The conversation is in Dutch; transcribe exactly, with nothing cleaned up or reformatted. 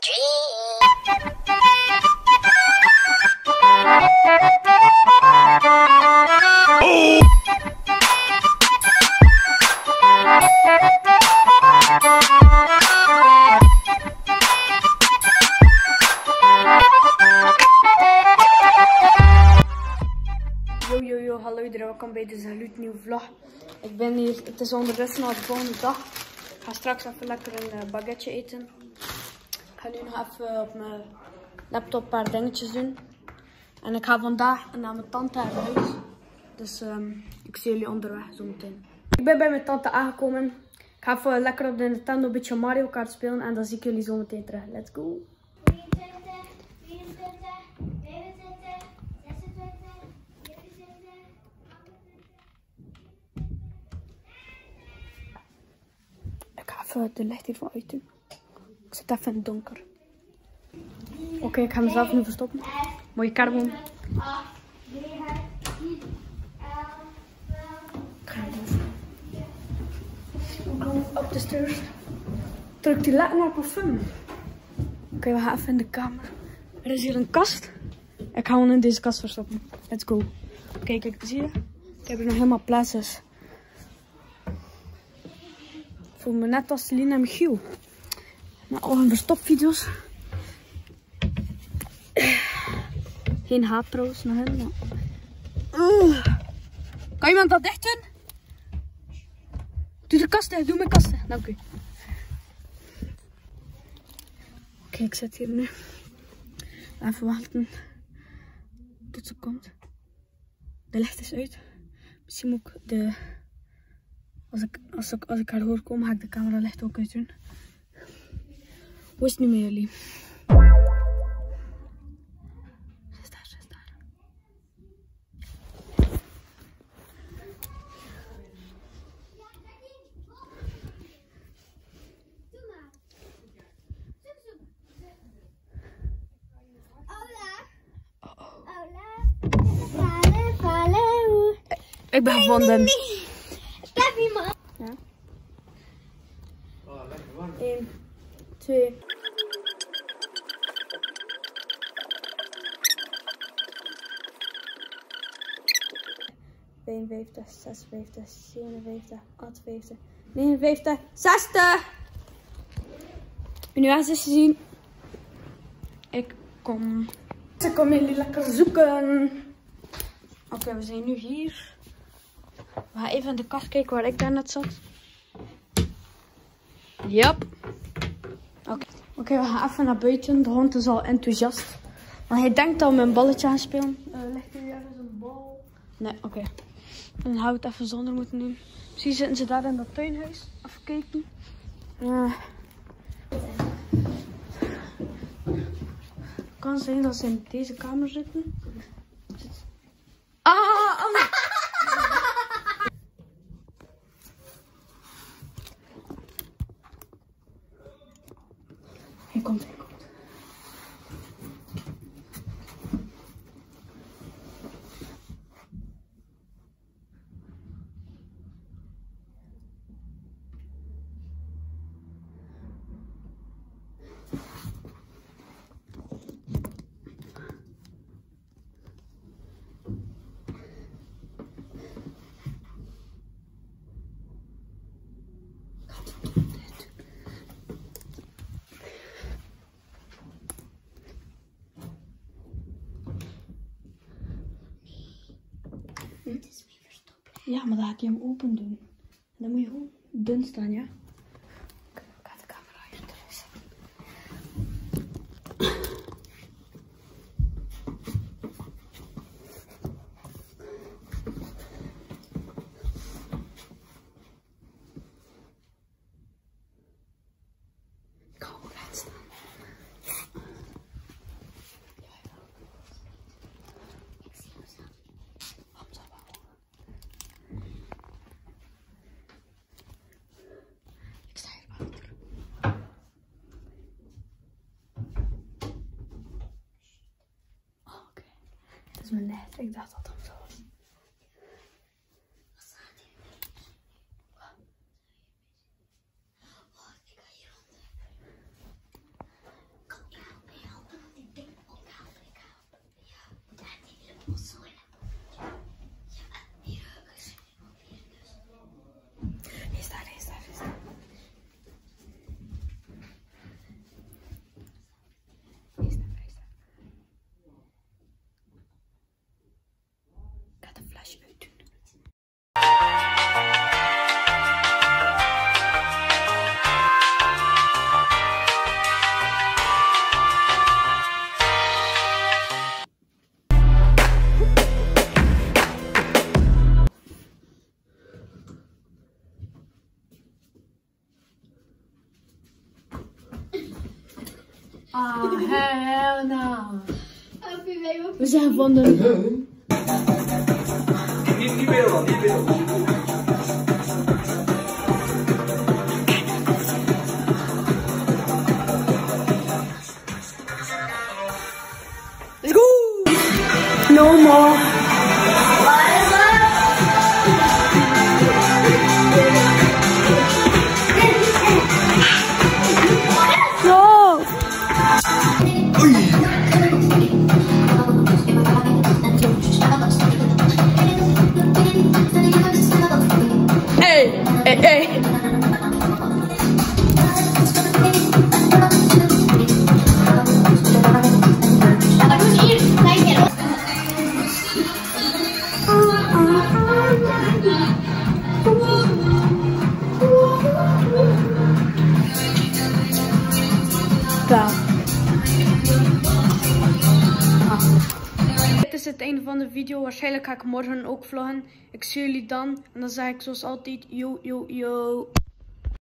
Yo yo yo, hallo iedereen, welkom bij deze gloednieuwe vlog. Ik ben hier, het is ondertussen al de volgende dag. Ik ga straks even lekker een uh, baguette eten. Ik ga nu nog even op mijn laptop een paar dingetjes doen. En ik ga vandaag naar mijn tante haar huis. Dus um, ik zie jullie onderweg zometeen. Ik ben bij mijn tante aangekomen. Ik ga even lekker op de Nintendo een beetje Mario Kart spelen en dan zie ik jullie zometeen terug. Let's go! Ik ga even de licht hiervan uit doen. Ik zit even in het donker. Oké, okay, ik ga mezelf nu verstoppen. Mooie carbon. Ik ga naar boven. Op de stairs. Druk die lekker naar parfum. Oké, okay, we gaan even in de kamer. Er is hier een kast. Ik ga hem in deze kast verstoppen. Let's go. Kijk, kijk, zie je? Ik heb er nog helemaal plaatsjes. Ik voel me net als Lina en Michiel. Maar al hun verstopvideo's. Geen haat trouwens naar hen. Maar... Uh. Kan iemand dat dicht doen? Doe de kast dicht, doe mijn kast dicht. Dank u. Oké, okay, ik zit hier nu. Even wachten tot ze komt. De licht is uit. Misschien moet ik de... Als ik, als, ik, als ik haar hoor komen, ga ik de camera licht ook uit doen. Hoe is het nu met jullie? Ze is daar, ze is daar. Ik ben gevonden. Ik heb iemand. Ja. Eén, twee. vijfenvijftig, zesenvijftig, zevenenvijftig, achtenvijftig, negenenvijftig, zestig. En nu hebben ze gezien. Ik kom. Ze komen jullie lekker zoeken. Oké, okay, we zijn nu hier. We gaan even in de kast kijken waar ik daarnet zat. Yep. Oké, okay. okay, we gaan even naar buiten. De hond is al enthousiast. Want hij denkt dat we met een balletje gaan spelen. Uh, ligt hier ergens een bal? Nee, oké. Okay. Dan gaan we het even zonder moeten doen. Misschien zitten ze daar in dat tuinhuis. Even kijken. Uh. Het kan zijn dat ze in deze kamer zitten. Ah! Oh. Hij komt, hij komt. Het is weer verstopt. Ja, maar dan ga ik hem open doen. En dan moet je gewoon dun staan, ja? Oké, ik ga de camera hier terug zetten. Ik ga ook recht staan. Dat is mijn net. Ik dacht dat dat zo was. Wat staat hier? Oh, ik ga hieronder. Kom Ah, hell no. Happy, wij ook. We zijn van de... Niet, niet meer dan, niet meer dan. Let's go! No more. No! Hey! Hey, hey! Klaar. Ah. Dit is het einde van de video. Waarschijnlijk ga ik morgen ook vloggen. Ik zie jullie dan. En dan zeg ik zoals altijd, yo, yo, yo.